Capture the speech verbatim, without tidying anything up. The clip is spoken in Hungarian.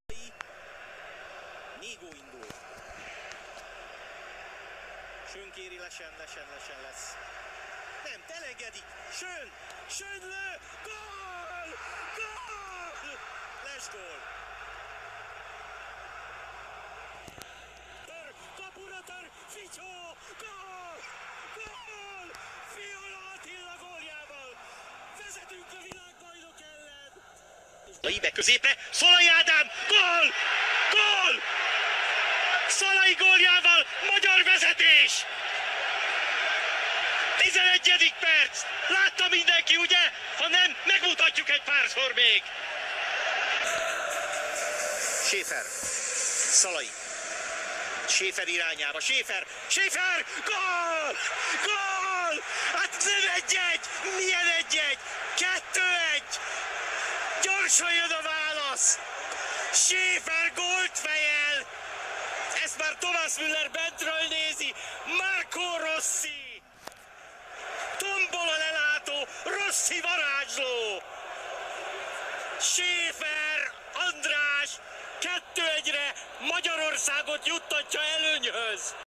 Négó indul. Schön kéri lesen, lesen, lesen lesz. Nem, telengedik. Schön! Schön lő! Gól! Gól! Les gól! Tör! Kapura tör! Ficsó! Gól! Gól! Fiola Attila góljával! Vezetünk a világbajnok ellen! Ibe középre! Szalai Ádám! Gól! Gól! Szalai góljával magyar vezetés! tizenegyedik perc! Látta mindenki, ugye? Ha nem, megmutatjuk egy párszor még! Schäfer. Szalai. Schäfer irányába. Schäfer! Schäfer! Gól! Gól! Hát nem egy-egy! Milyen egy-egy? Kettő-egy! Gyorsan jön a válasz! Schäfer gólt fejel! Ezt már Thomas Müller bentről nézi! Marco Rossi! Tombol a lelátó! Rossi varázsló! Schäfer András kettő egyre Magyarországot juttatja előnyhöz!